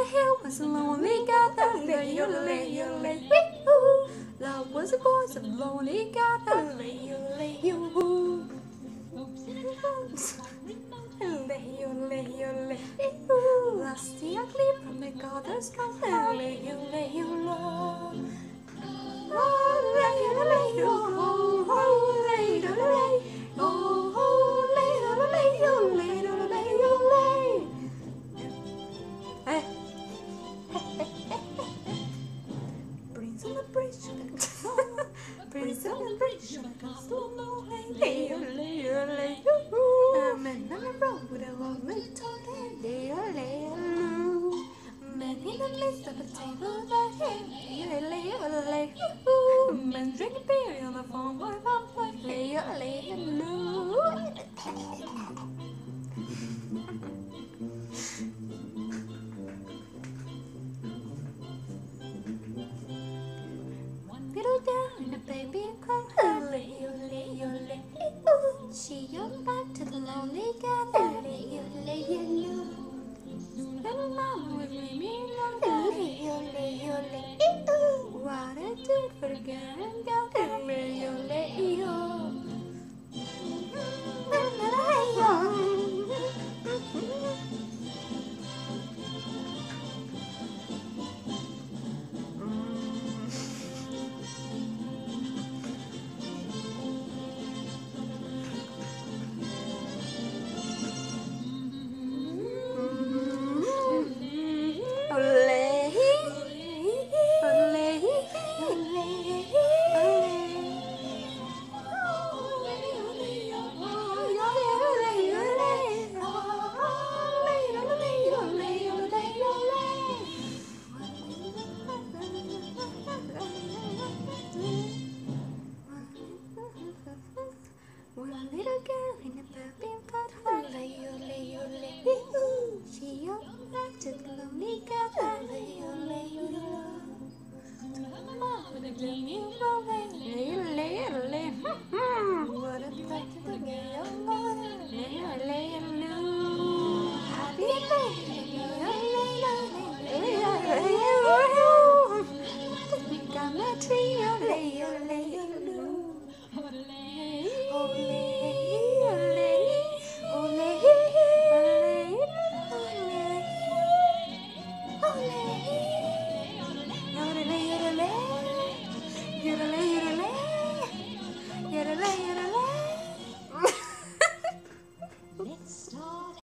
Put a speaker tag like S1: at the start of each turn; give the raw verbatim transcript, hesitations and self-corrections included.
S1: hill was a lonely girl that lay, yodelay, yodelay, wee-hoo. Love was a voice of lonely girl that lay, yodelay, yoo-hoo. Yodelay, yodelay, yodelay, wee-hoo. Lost the ugly from the goddess come, yodelay, yodelay, yodelay. Yodelay, yodelay, yoo-hoo, yodelay, yodelay, oh, yodelay, yodelay, yodelay, yodelay, yodelay. Hey. Brings on the bridge, brings on the bridge,